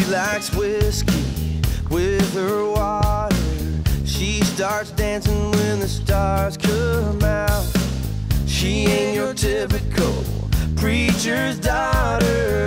likes whiskey with her water. She starts dancing when the stars come out. She ain't your typical preacher's daughter.